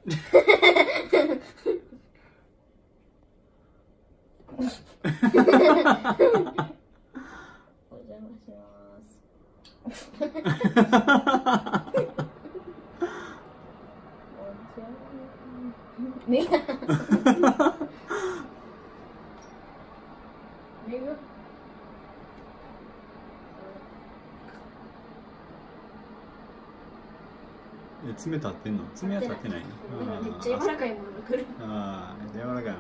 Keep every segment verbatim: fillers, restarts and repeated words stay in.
お邪魔します。目が目がえ、爪立ってんの？爪は立ってないの？ めっちゃ柔らかいものが来る。 ああ、柔らかいもんな、呼吸。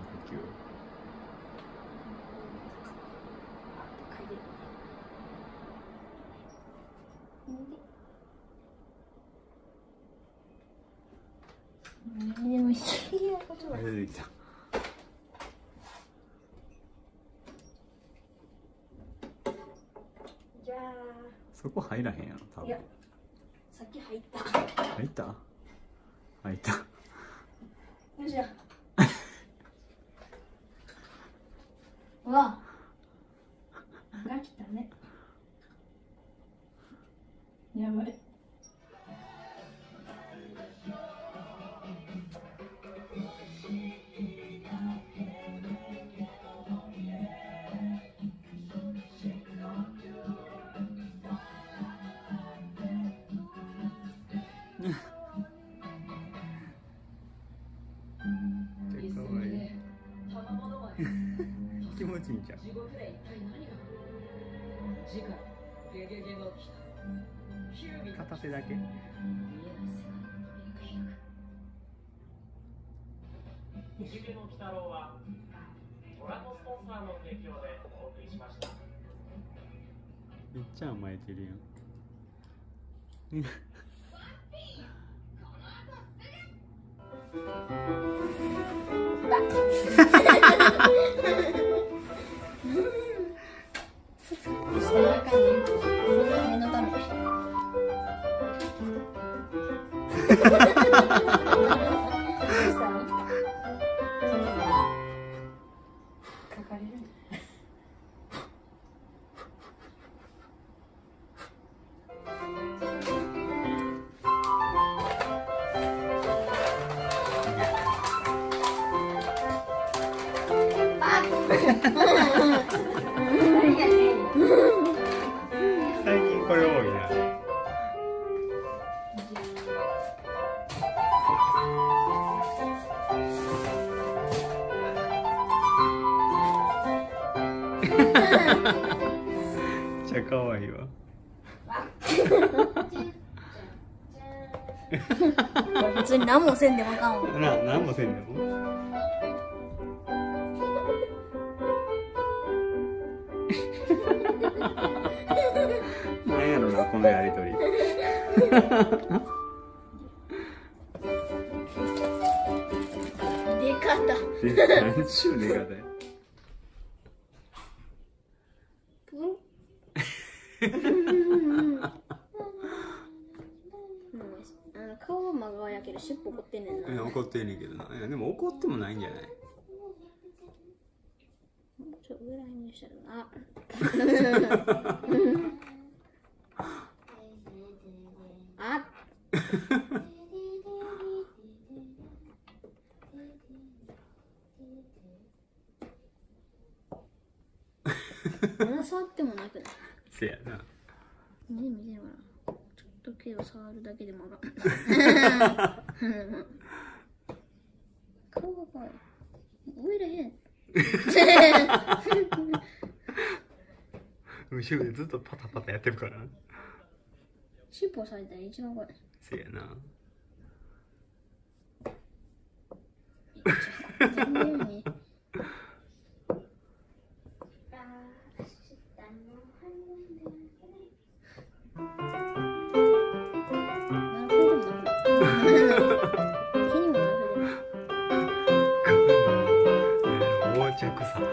でも知り合いことは出てきた。 じゃあそこ入らへんやろ、多分。 いや、さっき入った。 入った？入った。 よいしょ。うわ。が来たね。やばい。 気持ちいいんじゃん。片手だけ。 ジュゲの鬼太郎はトラのスポンサーの提供でお送りしました。 めっちゃ甘えてるやん。 目のため。 最近これ多いな。めっちゃ可愛いわ。 普通に何もせんでもあかんわ。 な、なんもせんでも。なんやろな、このやりとり。 出方。 何ちゅう出方や。 あの顔は真顔やけど尻尾怒ってんねんな。 いや、怒ってんねんけどな。いや、でも怒ってもないんじゃない？ ちょっと裏にしたらな。あ。まだ触ってもなくない？ せやな。 ね、見てるかな。ちょっとけど触るだけでもあかん。顔が怖い。上らへん。 後ろでずっとパタパタやってるから。 尻尾されたら一番怖い。 せやな。 全然に。 横着さ。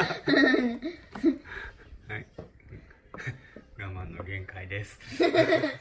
はい。我慢の限界です。